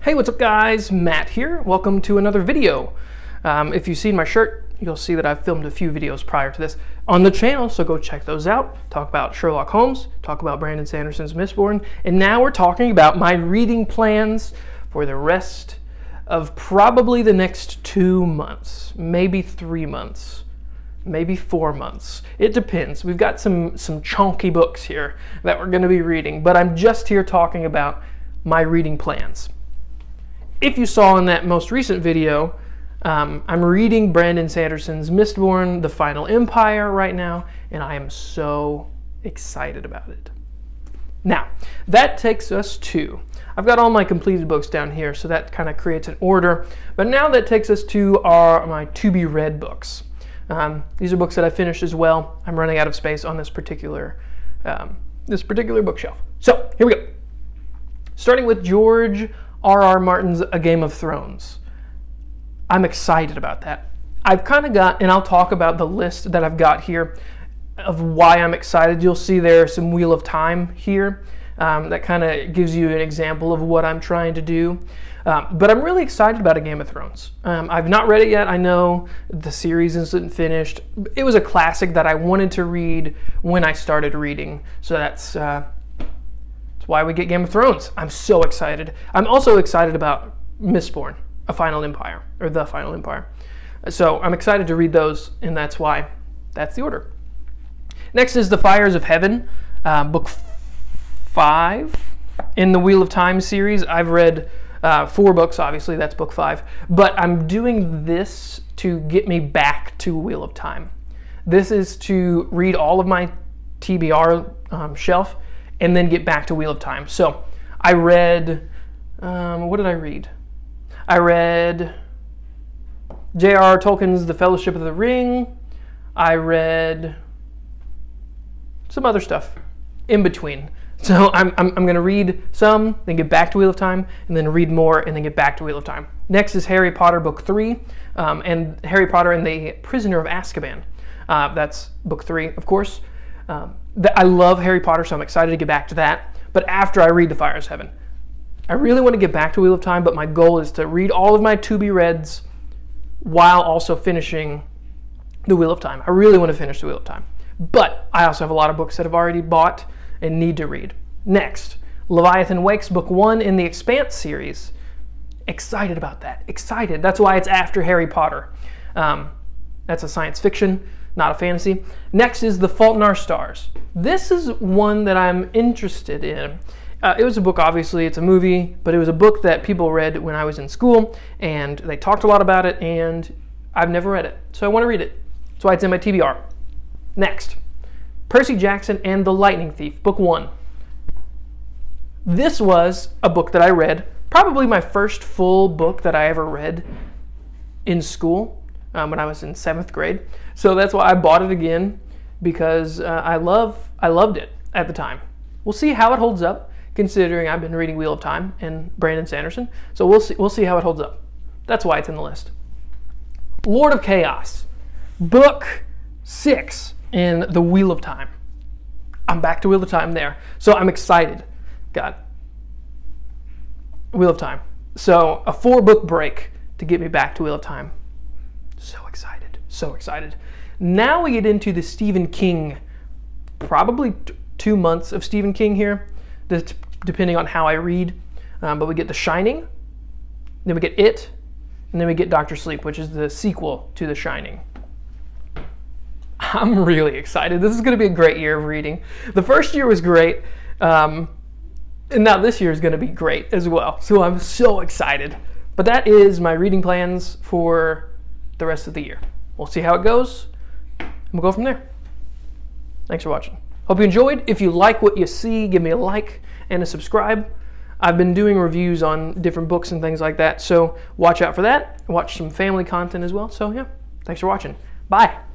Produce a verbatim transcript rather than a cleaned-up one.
Hey, what's up guys? Matt here. Welcome to another video. Um, if you've seen my shirt, you'll see that I've filmed a few videos prior to this on the channel, so go check those out. Talk about Sherlock Holmes, talk about Brandon Sanderson's Mistborn, and now we're talking about my reading plans for the rest of probably the next two months, maybe three months, maybe four months. It depends. We've got some, some chunky books here that we're gonna be reading, but I'm just here talking about my reading plans. If you saw in that most recent video, um, I'm reading Brandon Sanderson's Mistborn, The Final Empire right now, and I am so excited about it. Now, that takes us to, I've got all my completed books down here, so that kind of creates an order, but now that takes us to our my to-be-read books. Um, these are books that I finished as well. I'm running out of space on this particular, um, this particular bookshelf. So, here we go. Starting with George R R Martin's A Game of Thrones. I'm excited about that. I've kind of got, and I'll talk about the list that I've got here of why I'm excited. You'll see there's some Wheel of Time here. Um, that kind of gives you an example of what I'm trying to do. Um, but I'm really excited about A Game of Thrones. Um, I've not read it yet. I know the series isn't finished. It was a classic that I wanted to read when I started reading. So that's... Uh, why we get Game of Thrones. I'm so excited. I'm also excited about Mistborn, A Final Empire, or The Final Empire. So I'm excited to read those, and that's why that's the order. Next is The Fires of Heaven, uh, book five in the Wheel of Time series. I've read uh, four books, obviously, that's book five, but I'm doing this to get me back to Wheel of Time. This is to read all of my T B R um, shelf and then get back to Wheel of Time. So I read, um, what did I read? I read J R R Tolkien's The Fellowship of the Ring. I read some other stuff in between. So I'm, I'm, I'm gonna read some, then get back to Wheel of Time, and then read more, and then get back to Wheel of Time. Next is Harry Potter book three, um, and Harry Potter and the Prisoner of Azkaban. Uh, that's book three, of course. Um, I love Harry Potter, so I'm excited to get back to that. But after I read The Fires of Heaven, I really want to get back to Wheel of Time, but my goal is to read all of my to-be-reads while also finishing The Wheel of Time. I really want to finish The Wheel of Time. But I also have a lot of books that I've already bought and need to read. Next, Leviathan Wakes, book one in the Expanse series. Excited about that. Excited. That's why it's after Harry Potter. Um, that's a science fiction, not a fantasy. Next is The Fault in Our Stars. This is one that I'm interested in. Uh, it was a book, obviously, it's a movie, but it was a book that people read when I was in school, and they talked a lot about it, and I've never read it, so I want to read it. That's why it's in my T B R. Next, Percy Jackson and the Lightning Thief, book one. This was a book that I read, probably my first full book that I ever read in school. Um, when I was in seventh grade. So that's why I bought it again, because uh, I love I loved it at the time. We'll see how it holds up, considering I've been reading Wheel of Time and Brandon Sanderson. So we'll see we'll see how it holds up. That's why it's in the list. Lord of Chaos, book six in the Wheel of Time. I'm back to Wheel of Time there. So I'm excited. Got Wheel of Time. So a four book break to get me back to Wheel of Time. So excited, so excited. Now we get into the Stephen King, probably t two months of Stephen King here, depending on how I read. Um, but we get The Shining, then we get It, and then we get Doctor Sleep, which is the sequel to The Shining. I'm really excited. This is going to be a great year of reading. The first year was great, um, and now this year is going to be great as well. So I'm so excited. But that is my reading plans for the rest of the year. We'll see how it goes, and we'll go from there. Thanks for watching. Hope you enjoyed. If you like what you see, give me a like and a subscribe. I've been doing reviews on different books and things like that, so watch out for that. Watch some family content as well. So yeah, thanks for watching. Bye.